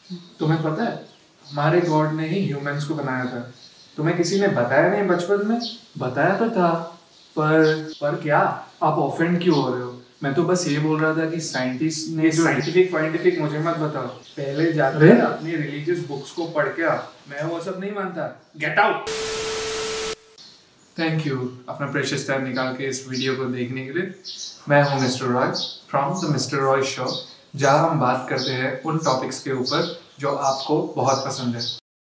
तुम्हें पता है हमारे गॉड ने ही ह्यूमंस को बनाया था। तुम्हें किसी ने बताया नहीं बचपन में? बताया तो था, पर क्या? आप ऑफेंड क्यों हो रहे हो? मैं तो बस ये बोल रहा था कि साइंटिस्ट ने जो साइंटिफिक मुझे मत बताओ। पहले जाके अपनी रिलीजियस बुक्स को पढ़ के आओ। मैं वो सब नहीं मानता। Get out. थैंक यू अपना प्रेशियस टाइम निकाल के इस वीडियो को देखने के लिए। मैं हूं mister Roy from the mister Roy show, जहां हम बात करते हैं उन टॉपिक्स के ऊपर जो आपको बहुत पसंद है।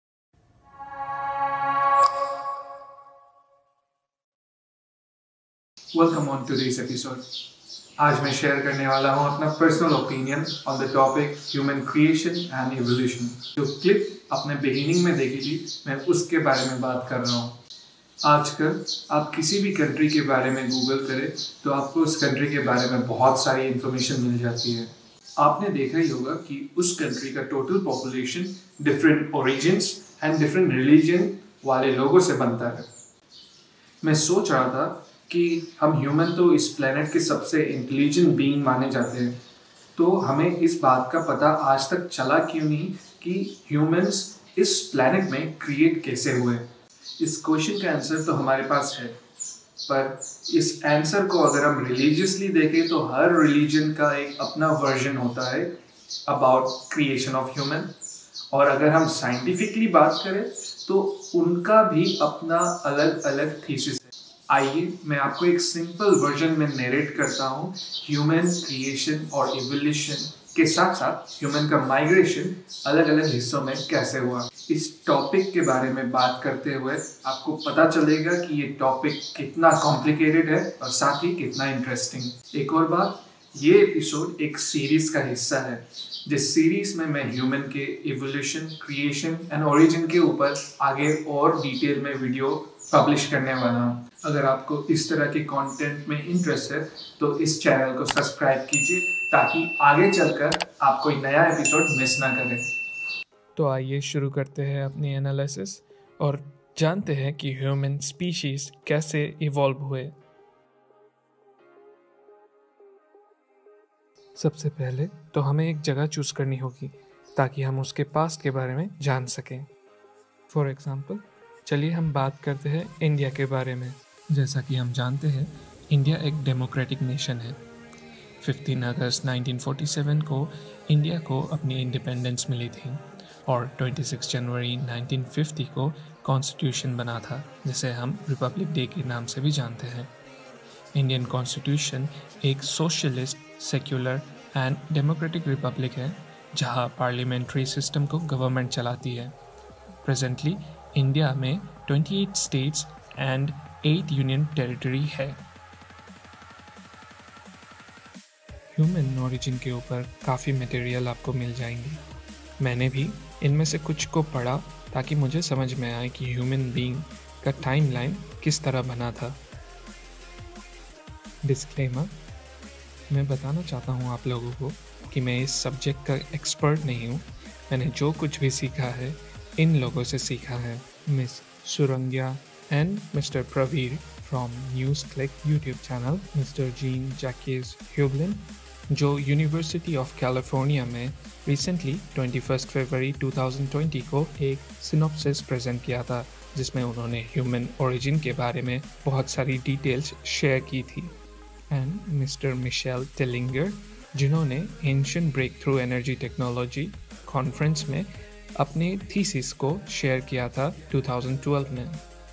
Welcome on today's episode. आज मैं शेयर करने वाला हूं अपना personal opinion on the topic human creation and evolution. जो क्लिप आपने बिगिनिंग में देखी थी, मैं उसके बारे में बात कर रहा हूँ। आजकल आप किसी भी कंट्री के बारे में गूगल करें तो आपको उस कंट्री के बारे में बहुत सारी इन्फॉर्मेशन मिल जाती है। आपने देखा ही होगा कि उस कंट्री का total population different origins and different religion वाले लोगों से बनता है। मैं सोच रहा था कि हम ह्यूमन तो इस प्लेनेट के सबसे इंटेलिजेंट बीइंग माने जाते हैं, तो हमें इस बात का पता आज तक चला क्यों नहीं कि ह्यूमंस इस प्लेनेट में क्रिएट कैसे हुए। इस क्वेश्चन का आंसर तो हमारे पास है, पर इस आंसर को अगर हम रिलीजियसली देखें तो हर रिलीजन का एक अपना वर्जन होता है अबाउट क्रिएशन ऑफ ह्यूमन। और अगर हम साइंटिफिकली बात करें तो उनका भी अपना अलग अलग थीसिस है। आइए मैं आपको एक सिंपल वर्जन में नरेट करता हूँ ह्यूमन क्रिएशन और इवोल्यूशन के साथ साथ ह्यूमन का माइग्रेशन अलग अलग हिस्सों में कैसे हुआ। इस टॉपिक के बारे में बात करते हुए आपको पता चलेगा कि ये टॉपिक कितना कॉम्प्लिकेटेड है और साथ ही कितना इंटरेस्टिंग। एक और बात, ये एपिसोड एक सीरीज का हिस्सा है जिस सीरीज में मैं ह्यूमन के इवोल्यूशन, क्रिएशन एंड ओरिजिन के ऊपर आगे और डिटेल में वीडियो पब्लिश करने वाला हूँ। अगर आपको इस तरह के कंटेंट में इंटरेस्ट है तो इस चैनल को सब्सक्राइब कीजिए ताकि आगे चलकर आप कोई नया एपिसोड मिस ना करें। तो आइए शुरू करते हैं अपनी एनालिसिस और जानते हैं कि ह्यूमन स्पीशीज कैसे इवॉल्व हुए। सबसे पहले तो हमें एक जगह चूज करनी होगी ताकि हम उसके पास्ट के बारे में जान सकें। फॉर एग्जाम्पल, चलिए हम बात करते हैं इंडिया के बारे में। जैसा कि हम जानते हैं, इंडिया एक डेमोक्रेटिक नेशन है। 15 अगस्त 1947 को इंडिया को अपनी इंडिपेंडेंस मिली थी और 26 जनवरी 1950 को कॉन्स्टिट्यूशन बना था, जिसे हम रिपब्लिक डे के नाम से भी जानते हैं। इंडियन कॉन्स्टिट्यूशन एक socialist, secular and democratic republic है जहां पार्लियामेंट्री सिस्टम को गवर्नमेंट चलाती है। प्रेजेंटली इंडिया में 28 स्टेट्स एंड 8 यूनियन टेरिटरी है। ह्यूमन ओरिजिन के ऊपर काफ़ी मटेरियल आपको मिल जाएंगे। मैंने भी इनमें से कुछ को पढ़ा ताकि मुझे समझ में आए कि ह्यूमन बीइंग का टाइमलाइन किस तरह बना था। डिस्क्लेमर, मैं बताना चाहता हूँ आप लोगों को कि मैं इस सब्जेक्ट का एक्सपर्ट नहीं हूँ। मैंने जो कुछ भी सीखा है इन लोगों से सीखा है, miss Surangya and mister Pravir from news click YouTube channel, mister Jean Jacques Hublin जो यूनिवर्सिटी ऑफ कैलिफोर्निया में रिसेंटली 21 फरवरी 2020 को एक सिनॉप्सिस प्रेजेंट किया था जिसमें उन्होंने ह्यूमन ओरिजिन के बारे में बहुत सारी डिटेल्स शेयर की थी, एंड मिस्टर मिशेल टेलिंगर जिन्होंने ancient breakthrough energy technology conference में अपने थीसिस को शेयर किया था 2012 में।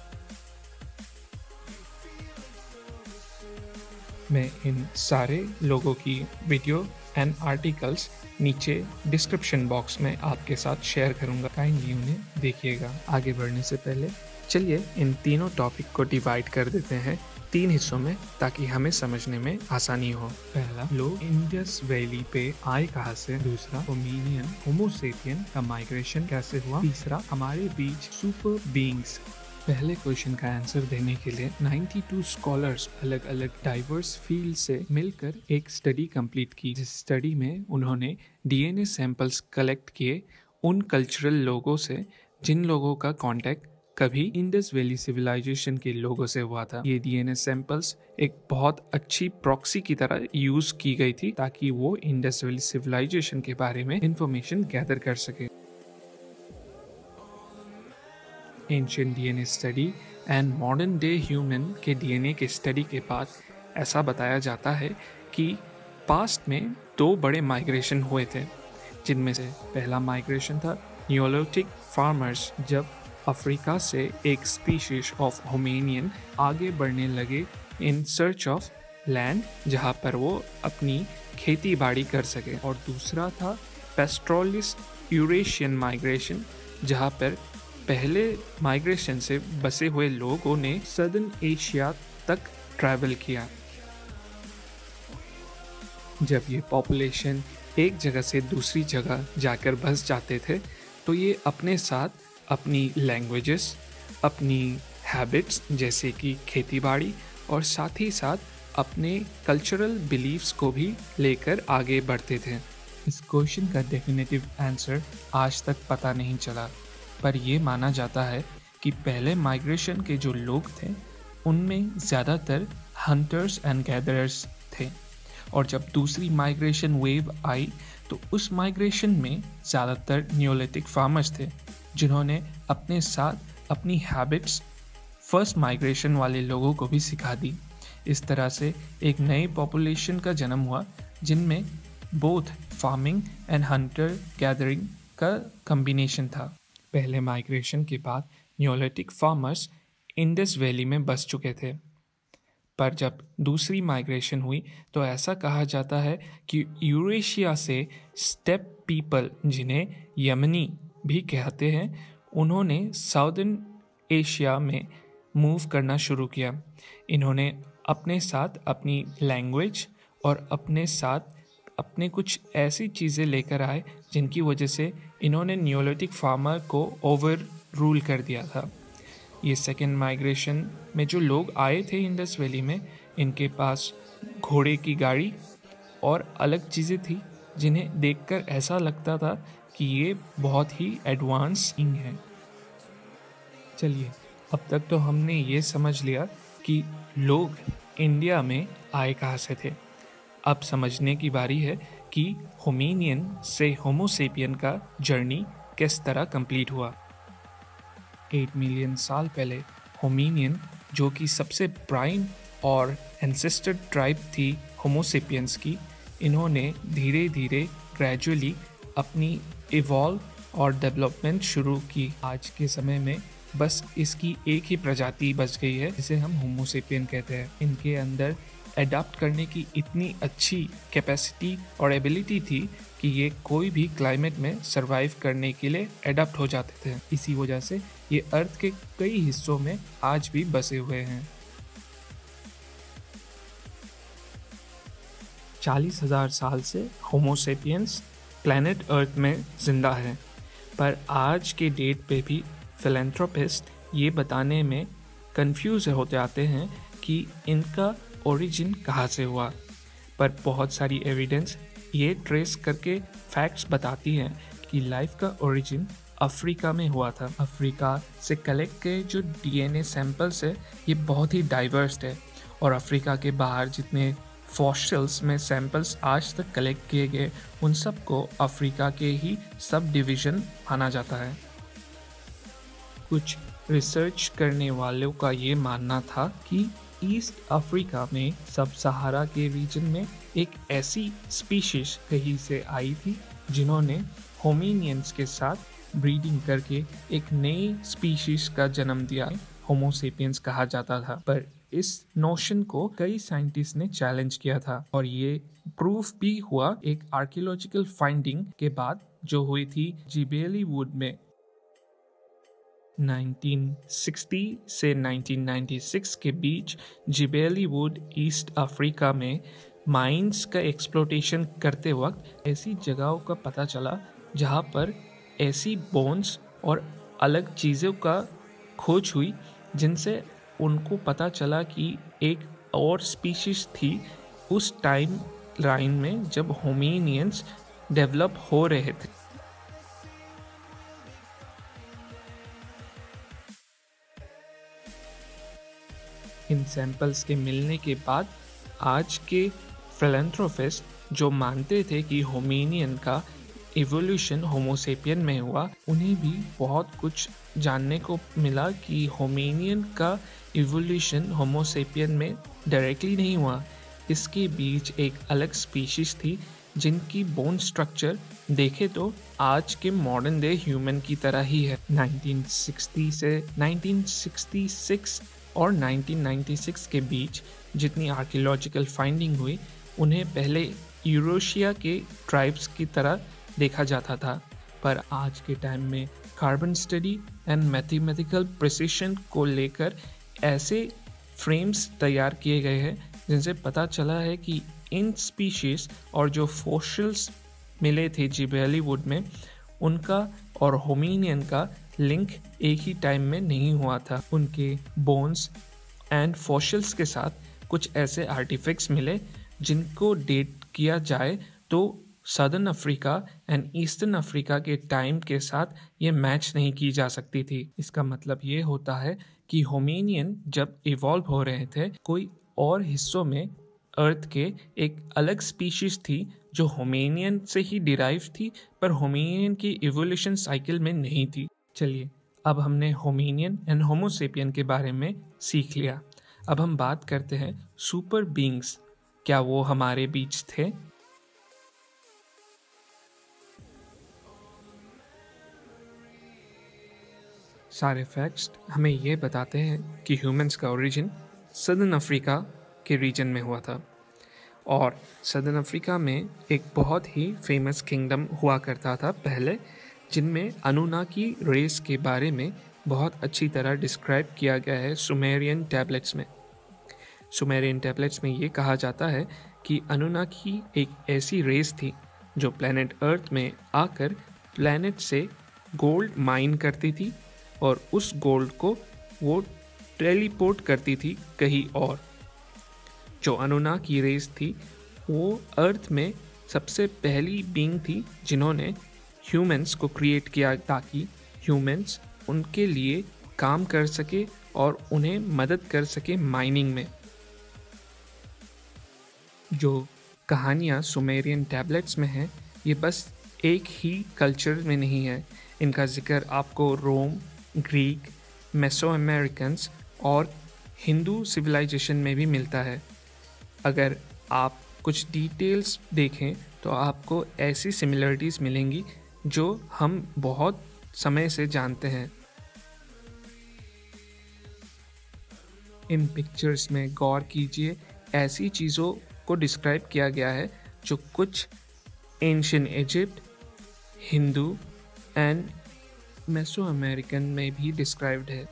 मैं इन सारे लोगों की वीडियो एंड आर्टिकल्स नीचे डिस्क्रिप्शन बॉक्स में आपके साथ शेयर करूंगा, काइंडली उन्हें देखिएगा। आगे बढ़ने से पहले चलिए इन तीनों टॉपिक को डिवाइड कर देते हैं 3 हिस्सों में ताकि हमें समझने में आसानी हो। पहला, लोग इंडस वैली पे आए कहाँ से। दूसरा, होमिनियन होमोसेपियन का माइग्रेशन कैसे हुआ। तीसरा, हमारे बीच सुपर बीइंग्स। पहले क्वेश्चन का आंसर देने के लिए 92 स्कॉलर्स अलग अलग डाइवर्स फील्ड से मिलकर एक स्टडी कंप्लीट की, जिस स्टडी में उन्होंने डीएनए सैंपल्स कलेक्ट किए उन कल्चरल लोगों से जिन लोगों का कांटेक्ट कभी इंडस वैली सिविलाइजेशन के लोगों से हुआ था। ये डीएनए सैंपल्स एक बहुत अच्छी प्रॉक्सी की तरह यूज की गई थी ताकि वो इंडस वैली सिविलाइजेशन के बारे में इंफॉर्मेशन गैदर कर सके। Ancient DNA study and modern day human के डीएनए के स्टडी के बाद ऐसा बताया जाता है कि पास्ट में 2 बड़े माइग्रेशन हुए थे, जिनमें से पहला माइग्रेशन था नियोलिथिक फार्मर्स, जब अफ्रीका से एक स्पीशीज ऑफ होमेनियन आगे बढ़ने लगे इन सर्च ऑफ लैंड जहाँ पर वो अपनी खेती बाड़ी कर सके। और दूसरा था पेस्ट्रोलिस्ट यूरेशियन माइग्रेशन, जहाँ पर पहले माइग्रेशन से बसे हुए लोगों ने सदर्न एशिया तक ट्रैवल किया। जब ये पॉपुलेशन एक जगह से दूसरी जगह जाकर बस जाते थे तो ये अपने साथ अपनी लैंग्वेजेस, अपनी हैबिट्स जैसे कि खेतीबाड़ी और साथ ही साथ अपने कल्चरल बिलीफ्स को भी लेकर आगे बढ़ते थे। इस क्वेश्चन का डेफिनेटिव आंसर आज तक पता नहीं चला, पर यह माना जाता है कि पहले माइग्रेशन के जो लोग थे उनमें ज़्यादातर हंटर्स एंड गैदरर्स थे, और जब दूसरी माइग्रेशन वेव आई तो उस माइग्रेशन में ज़्यादातर नियोलिथिक फार्मर्स थे, जिन्होंने अपने साथ अपनी हैबिट्स फर्स्ट माइग्रेशन वाले लोगों को भी सिखा दी। इस तरह से एक नई पॉपुलेशन का जन्म हुआ जिनमें both farming and hunter gathering का कम्बिनेशन था। पहले माइग्रेशन के बाद नियोलिथिक फार्मर्स इंडस वैली में बस चुके थे, पर जब दूसरी माइग्रेशन हुई तो ऐसा कहा जाता है कि यूरेशिया से स्टेप पीपल, जिन्हें यमनी भी कहते हैं, उन्होंने साउदर्न एशिया में मूव करना शुरू किया। इन्होंने अपने साथ अपनी लैंग्वेज और अपने साथ अपने कुछ ऐसी चीज़ें लेकर आए जिनकी वजह से इन्होंने नियोलिथिक फार्मर को ओवर रूल कर दिया था। ये सेकेंड माइग्रेशन में जो लोग आए थे इंडस वैली में, इनके पास घोड़े की गाड़ी और अलग चीज़ें थी जिन्हें देखकर ऐसा लगता था कि ये बहुत ही एडवांस है। चलिए, अब तक तो हमने ये समझ लिया कि लोग इंडिया में आए कहाँ से थे। अब समझने की बारी है कि होमेनियन से होमोसेपियन का जर्नी किस तरह कंप्लीट हुआ। 8 मिलियन साल पहले होमेनियन, जो कि सबसे प्राइम और एंसेस्टर ट्राइब थी होमोसेपियंस की, इन्होंने धीरे धीरे ग्रेजुअली अपनी इवॉल्व और डेवलपमेंट शुरू की। आज के समय में बस इसकी एक ही प्रजाति बच गई है जिसे हम होमोसेपियन कहते हैं। इनके अंदर एडाप्ट करने की इतनी अच्छी कैपेसिटी और एबिलिटी थी कि ये कोई भी क्लाइमेट में सरवाइव करने के लिए एडाप्ट हो जाते थे। इसी वजह से ये अर्थ के कई हिस्सों में आज भी बसे हुए हैं। 40,000 साल से होमोसेपियंस प्लैनेट अर्थ में जिंदा है, पर आज के डेट पे भी फिलैंथ्रोपिस्ट ये बताने में कंफ्यूज होते आते हैं कि इनका ओरिजिन कहाँ से हुआ। पर बहुत सारी एविडेंस ये ट्रेस करके फैक्ट्स बताती हैं कि लाइफ का ओरिजिन अफ्रीका में हुआ था। अफ्रीका से कलेक्ट किए जो डीएनए सैंपल्स है ये बहुत ही डाइवर्स है, और अफ्रीका के बाहर जितने फॉसिल्स में सैंपल्स आज तक कलेक्ट किए गए उन सब को अफ्रीका के ही सब डिवीज़न माना जाता है। कुछ रिसर्च करने वालों का ये मानना था कि ईस्ट अफ्रीका में सब सहारा के रीजन में एक ऐसी स्पीशीज कहीं से आई थी जिन्होंने होमिनियंस के साथ ब्रीडिंग करके एक नई स्पीशीज का जन्म दिया, होमोसेपियंस कहा जाता था। पर इस नोशन को कई साइंटिस्ट ने चैलेंज किया था, और ये प्रूफ भी हुआ एक आर्कियोलॉजिकल फाइंडिंग के बाद जो हुई थी जिबेली वुड में। 1960 से 1996 के बीच जिबेली वुड ईस्ट अफ्रीका में माइंस का एक्सप्लोटेशन करते वक्त ऐसी जगहों का पता चला जहां पर ऐसी बोन्स और अलग चीज़ों का खोज हुई जिनसे उनको पता चला कि एक और स्पीशीज थी उस टाइम लाइन में जब होमिनियंस डेवलप हो रहे थे। इन सैंपल्स के मिलने के बाद आज के फिलैंथ्रोपिस्ट जो मानते थे कि होमिनियन का इवोल्यूशन होमोसेपियन में हुआ, उन्हें भी बहुत कुछ जानने को मिला कि होमिनियन का इवोल्यूशन होमोसेपियन में डायरेक्टली नहीं हुआ। इसके बीच एक अलग स्पीशीज थी जिनकी बोन स्ट्रक्चर देखे तो आज के मॉडर्न डे ह्यूमन की तरह ही है। 1960 से 1966 और 1996 के बीच जितनी आर्कियोलॉजिकल फाइंडिंग हुई, उन्हें पहले यूरेशिया के ट्राइब्स की तरह देखा जाता था, पर आज के टाइम में carbon study and mathematical precision को लेकर ऐसे फ्रेम्स तैयार किए गए हैं जिनसे पता चला है कि इन स्पीशीज और जो फॉसिल्स मिले थे जिबेली वुड में, उनका और होमिनियन का लिंक एक ही टाइम में नहीं हुआ था। उनके बोन्स एंड फॉसिल्स के साथ कुछ ऐसे आर्टिफैक्ट्स मिले जिनको डेट किया जाए तो southern Africa and eastern Africa के टाइम के साथ ये मैच नहीं की जा सकती थी। इसका मतलब ये होता है कि होमिनियन जब इवॉल्व हो रहे थे, कोई और हिस्सों में अर्थ के एक अलग स्पीशीज थी जो होमिनियन से ही डिराइव थी, पर होमिनियन की इवोल्यूशन साइकिल में नहीं थी। चलिए, अब हमने होमिनियन एंड होमोसेपियन के बारे में सीख लिया। अब हम बात करते हैं सुपर बीइंग्स, क्या वो हमारे बीच थे? सारे फैक्ट्स हमें ये बताते हैं कि ह्यूमंस का ओरिजिन सदर्न अफ्रीका के रीजन में हुआ था, और सदर्न अफ्रीका में एक बहुत ही फेमस किंगडम हुआ करता था पहले, जिनमें अनुनाकी रेस के बारे में बहुत अच्छी तरह डिस्क्राइब किया गया है सुमेरियन टैबलेट्स में। सुमेरियन टैबलेट्स में ये कहा जाता है कि अनुनाकी एक ऐसी रेस थी जो प्लैनेट अर्थ में आकर प्लैनेट से गोल्ड माइन करती थी और उस गोल्ड को वो टेलीपोर्ट करती थी कहीं और। जो अनुनाकी रेस थी वो अर्थ में सबसे पहली बीइंग थी जिन्होंने ह्यूमंस को क्रिएट किया ताकि ह्यूमंस उनके लिए काम कर सके और उन्हें मदद कर सके माइनिंग में। जो कहानियाँ सुमेरियन टैबलेट्स में हैं, ये बस एक ही कल्चर में नहीं है, इनका जिक्र आपको रोम, ग्रीक, मेसो अमेरिकन्स और हिंदू सिविलाइजेशन में भी मिलता है। अगर आप कुछ डिटेल्स देखें तो आपको ऐसी सिमिलरिटीज़ मिलेंगी जो हम बहुत समय से जानते हैं। इन पिक्चर्स में गौर कीजिए, ऐसी चीज़ों को डिस्क्राइब किया गया है जो कुछ ancient Egypt, Hindu and Mesoamerican में भी डिस्क्राइब्ड है।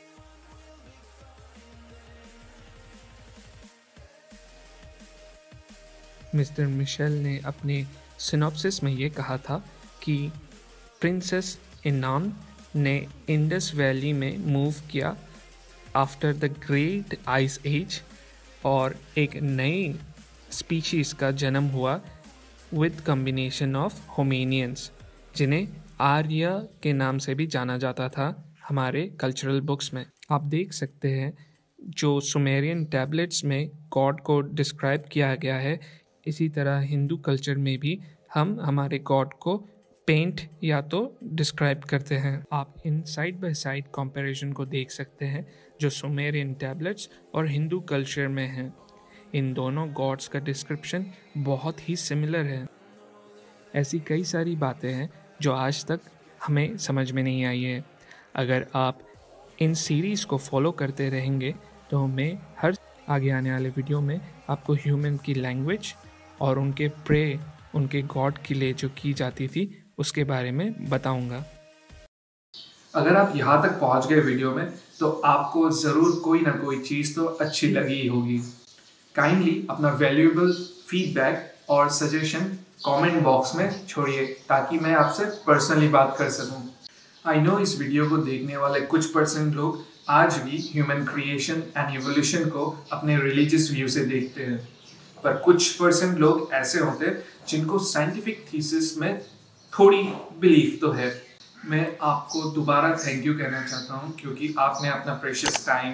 मिस्टर मिशेल ने अपने सिनॉप्सिस में ये कहा था कि प्रिंसेस इनाम ने इंडस वैली में मूव किया after the great ice age और एक नई स्पीशीज़ का जन्म हुआ विद कम्बिनेशन ऑफ होमिनियंस, जिन्हें आर्य के नाम से भी जाना जाता था हमारे कल्चरल बुक्स में। आप देख सकते हैं जो सुमेरियन टैबलेट्स में गॉड को डिस्क्राइब किया गया है, इसी तरह हिंदू कल्चर में भी हम हमारे गॉड को पेंट या तो डिस्क्राइब करते हैं। आप इन साइड बाय साइड कंपैरिजन को देख सकते हैं जो सुमेरियन टैबलेट्स और हिंदू कल्चर में हैं। इन दोनों गॉड्स का डिस्क्रिप्शन बहुत ही सिमिलर है। ऐसी कई सारी बातें हैं जो आज तक हमें समझ में नहीं आई है। अगर आप इन सीरीज़ को फॉलो करते रहेंगे तो मैं हर आगे आने वाले वीडियो में आपको ह्यूमन की लैंग्वेज और उनके प्रे, उनके गॉड के लिए जो की जाती थी, उसके बारे में बताऊंगा। अगर आप यहाँ तक पहुँच गए वीडियो में तो आपको ज़रूर कोई ना कोई चीज़ तो अच्छी लगी ही होगी। काइंडली अपना वैल्यूएबल फीडबैक और सजेशन कमेंट बॉक्स में छोड़िए ताकि मैं आपसे पर्सनली बात कर सकूं। आई नो इस वीडियो को देखने वाले कुछ % लोग आज भी ह्यूमन क्रिएशन एंड इवोल्यूशन को अपने रिलीजियस व्यू से देखते हैं, पर कुछ % लोग ऐसे होते हैं जिनको साइंटिफिक थीसिस में थोड़ी बिलीफ तो है। मैं आपको दोबारा थैंक यू कहना चाहता हूँ क्योंकि आपने अपना precious time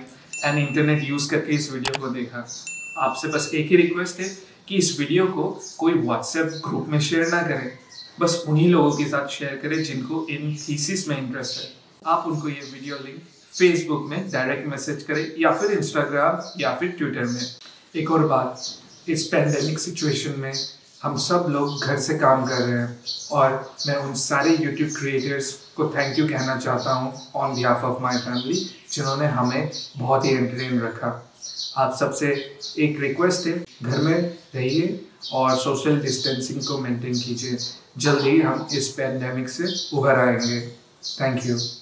and internet use करके इस वीडियो को देखा। आपसे बस एक ही रिक्वेस्ट है कि इस वीडियो को कोई व्हाट्सएप ग्रुप में शेयर ना करें, बस उन्हीं लोगों के साथ शेयर करें जिनको इन थीसिस में इंटरेस्ट है। आप उनको ये वीडियो लिंक फेसबुक में डायरेक्ट मैसेज करें या फिर इंस्टाग्राम या फिर ट्विटर में। एक और बात, इस पैंडेमिक सिचुएशन में हम सब लोग घर से काम कर रहे हैं और मैं उन सारे यूट्यूब क्रिएटर्स को थैंक यू कहना चाहता हूँ on behalf of my family, जिन्होंने हमें बहुत ही एंटरटेन रखा। आप सबसे एक रिक्वेस्ट है, घर में रहिए और सोशल डिस्टेंसिंग को मेंटेन कीजिए। जल्दी हम इस पैंडेमिक से उभर आएंगे। Thank you.